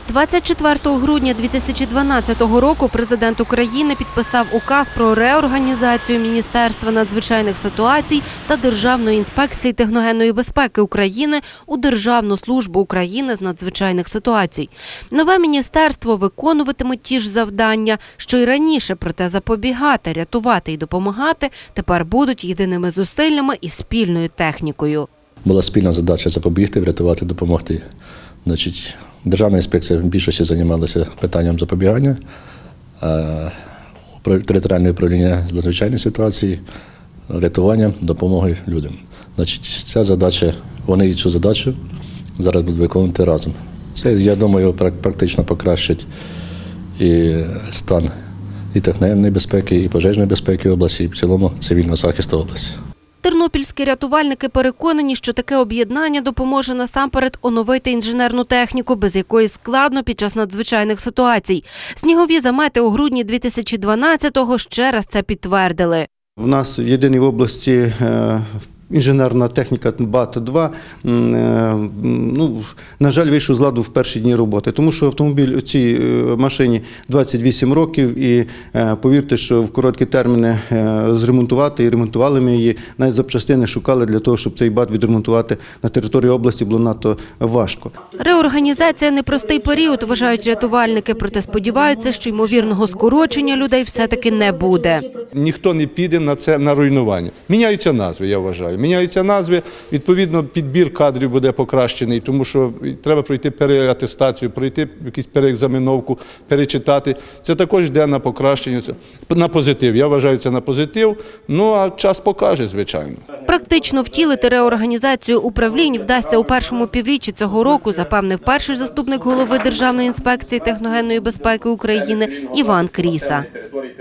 24 грудня 2012 року президент України підписав указ про реорганізацію Міністерства надзвичайних ситуацій та Державної інспекції техногенної безпеки України у Державну службу України з надзвичайних ситуацій. Нове міністерство виконуватиме ті ж завдання, що й раніше, проте запобігати, рятувати і допомагати тепер будуть єдиними зусиллями і спільною технікою. Була спільна задача запобігти, врятувати, допомогти. Державна інспекція в більшості займалася питанням запобігання, а територіальне управління з надзвичайних ситуацій – рятуванням, допомогою людям. Ця задача, вони цю задачу зараз будуть виконувати разом. Це, я думаю, практично покращить і стан і техногенної безпеки, і пожежної безпеки області, і в цілому цивільного захисту області. Тернопільські рятувальники переконані, що таке об'єднання допоможе насамперед оновити інженерну техніку, без якої складно під час надзвичайних ситуацій. Снігові замети у грудні 2012-го ще раз це підтвердили. В нас єдиний в області інженерна техніка БАТ-2, на жаль, вийшов з ладу в перші дні роботи, тому що автомобіль у цій машині 28 років і повірте, що в короткі терміни зремонтувати, і ремонтували ми її, навіть запчастини шукали для того, щоб цей БАТ відремонтувати на території області, було надто важко. Реорганізація – непростий період, вважають рятувальники, проте сподіваються, що ймовірного скорочення людей все-таки не буде. Ніхто не піде на це, на руйнування. Міняються назви, я вважаю. Міняються назви, відповідно, підбір кадрів буде покращений, тому що треба пройти переатестацію, пройти якусь переекзаменовку, перечитати. Це також йде на покращення, на позитив. Я вважаю це на позитив, а час покаже, звичайно. Практично втілити реорганізацію управлінь вдасться у першому півріччі цього року, запевнив перший заступник голови Державної інспекції техногенної безпеки України Іван Кріса.